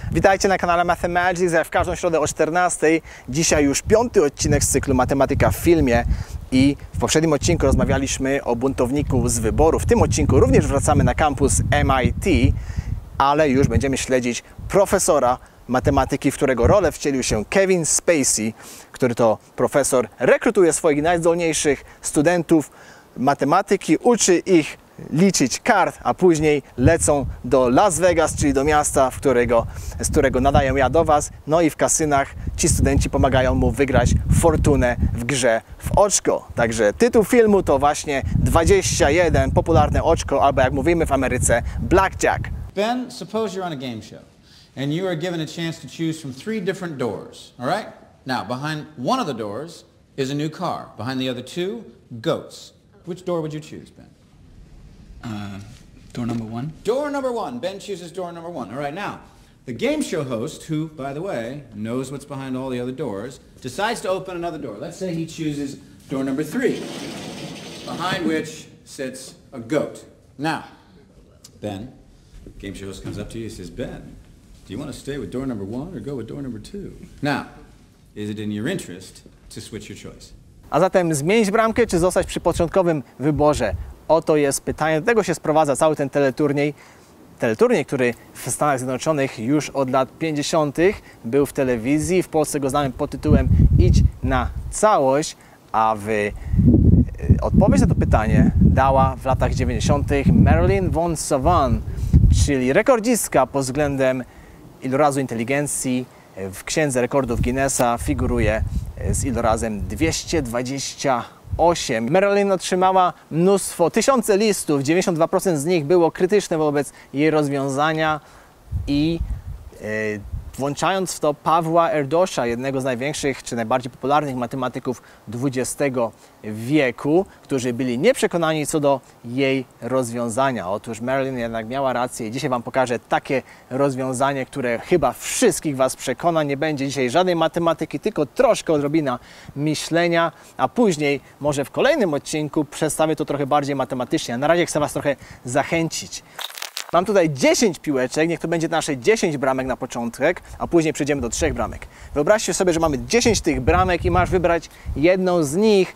Witajcie na kanale Mathemagics, jak w każdą środę o 14. Dzisiaj już 5. odcinek z cyklu Matematyka w filmie i w poprzednim odcinku rozmawialiśmy o buntowniku z wyboru. W tym odcinku również wracamy na kampus MIT, ale już będziemy śledzić profesora matematyki, w którego rolę wcielił się Kevin Spacey, który to profesor rekrutuje swoich najzdolniejszych studentów matematyki, uczy ich liczyć kart, a później lecą do Las Vegas, czyli do miasta, z którego nadaję ja do Was. No i w kasynach ci studenci pomagają mu wygrać fortunę w grze w oczko. Także tytuł filmu to właśnie 21, popularne oczko, albo jak mówimy w Ameryce, blackjack. Ben, suppose you're on a game show and you are given a chance to choose from 3 different doors, all right? Now, behind one of the doors is a new car. Behind the other 2, goats. Which door would you choose, Ben? Door number 1. Door number 1. Ben chooses door number 1. All right, now, the game show host, who, by the way, knows what's behind all the other doors, decides to open another door. Let's say he chooses door number 3, behind which sits a goat. Now, Ben, game show host comes up to you and says, Ben, do you want to stay with door number 1 or go with door number 2? Now, is it in your interest to switch your choice? A zatem zmienić bramkę, czy zostać przy początkowym wyborze? Oto jest pytanie, do tego się sprowadza cały ten teleturniej. Teleturniej, który w Stanach Zjednoczonych już od lat 50. był w telewizji. W Polsce go znamy pod tytułem Idź na całość, a odpowiedź na to pytanie dała w latach 90. Marilyn von Savant, czyli rekordzistka pod względem ilorazu inteligencji. W księdze rekordów Guinnessa figuruje z ilorazem 228. Marilyn otrzymała mnóstwo, tysiące listów, 92% z nich było krytyczne wobec jej rozwiązania i włączając w to Pawła Erdősa, jednego z największych czy najbardziej popularnych matematyków XX wieku, którzy byli nieprzekonani co do jej rozwiązania. Otóż Marilyn jednak miała rację i dzisiaj Wam pokażę takie rozwiązanie, które chyba wszystkich Was przekona. Nie będzie dzisiaj żadnej matematyki, tylko troszkę odrobina myślenia, a później może w kolejnym odcinku przedstawię to trochę bardziej matematycznie. A na razie chcę Was trochę zachęcić. Mam tutaj 10 piłeczek, niech to będzie nasze 10 bramek na początek, a później przejdziemy do 3 bramek. Wyobraźcie sobie, że mamy 10 tych bramek i masz wybrać jedną z nich.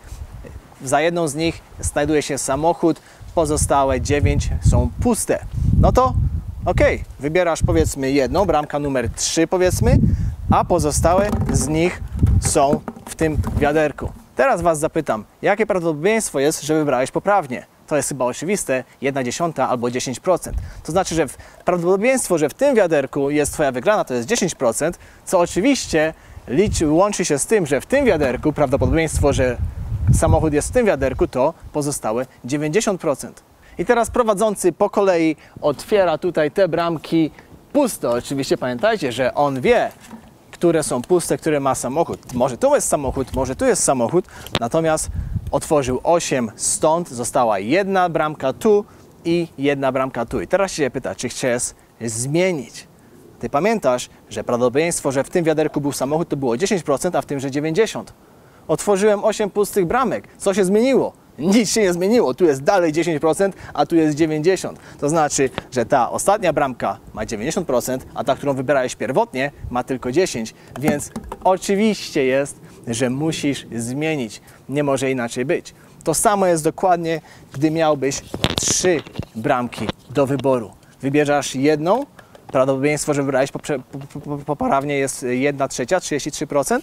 Za jedną z nich znajduje się samochód, pozostałe 9 są puste. No to okej, wybierasz powiedzmy jedną, bramka numer 3 powiedzmy, a pozostałe z nich są w tym wiaderku. Teraz Was zapytam, jakie prawdopodobieństwo jest, że wybrałeś poprawnie? To jest chyba oczywiste, 1/10 albo 10%. To znaczy, że prawdopodobieństwo, że w tym wiaderku jest Twoja wygrana, to jest 10%, co oczywiście łączy się z tym, że w tym wiaderku prawdopodobieństwo, że samochód jest w tym wiaderku, to pozostałe 90%. I teraz prowadzący po kolei otwiera tutaj te bramki puste. Oczywiście pamiętajcie, że on wie, które są puste, które ma samochód. Może tu jest samochód, może tu jest samochód, natomiast otworzył 8 stąd, została jedna bramka tu i jedna bramka tu. I teraz się pyta, czy chcesz zmienić? Ty pamiętasz, że prawdopodobieństwo, że w tym wiaderku był samochód, to było 10%, a w tym, że 90%. Otworzyłem 8 pustych bramek. Co się zmieniło? Nic się nie zmieniło. Tu jest dalej 10%, a tu jest 90%. To znaczy, że ta ostatnia bramka ma 90%, a ta, którą wybierałeś pierwotnie, ma tylko 10%. Więc oczywiście jest, że musisz zmienić. Nie może inaczej być. To samo jest dokładnie, gdy miałbyś 3 bramki do wyboru. Wybierzesz jedną, prawdopodobieństwo, że wybrałeś poprawnie jest 1/3, 33%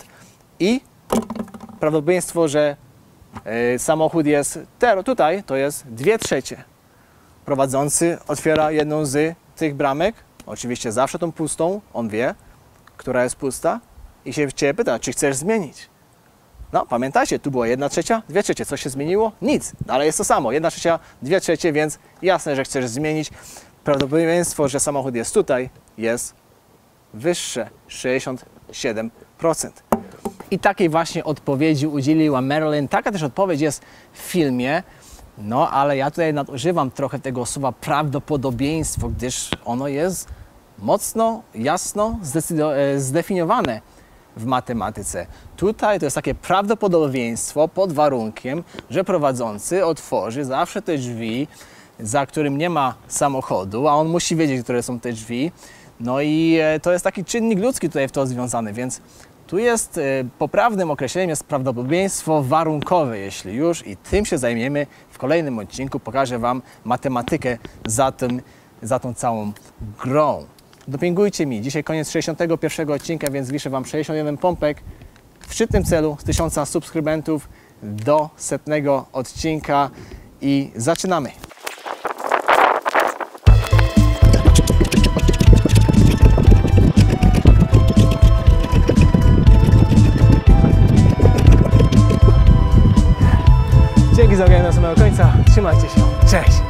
i prawdopodobieństwo, że samochód jest tutaj, to jest 2/3. Prowadzący otwiera jedną z tych bramek, oczywiście zawsze tą pustą, on wie, która jest pusta i się Ciebie pyta, czy chcesz zmienić. No, pamiętajcie, tu było 1/3, 2/3. Co się zmieniło? Nic, ale jest to samo, 1/3, 2/3, więc jasne, że chcesz zmienić. Prawdopodobieństwo, że samochód jest tutaj, jest wyższe, 67%. I takiej właśnie odpowiedzi udzieliła Marilyn. Taka też odpowiedź jest w filmie, no ale ja tutaj nadużywam trochę tego słowa prawdopodobieństwo, gdyż ono jest mocno, jasno zdefiniowane w matematyce. Tutaj to jest takie prawdopodobieństwo pod warunkiem, że prowadzący otworzy zawsze te drzwi, za którym nie ma samochodu, a on musi wiedzieć, które są te drzwi, No i to jest taki czynnik ludzki tutaj w to związany, więc tu jest poprawnym określeniem jest prawdopodobieństwo warunkowe, jeśli już, i tym się zajmiemy w kolejnym odcinku. Pokażę Wam matematykę za tą całą grą. Dopingujcie mi. Dzisiaj koniec 61 odcinka, więc wiszę Wam 61 pompek w szczytnym celu z 1000 subskrybentów do 100 odcinka i zaczynamy. Dzięki za oglądanie do samego końca. Trzymajcie się. Cześć!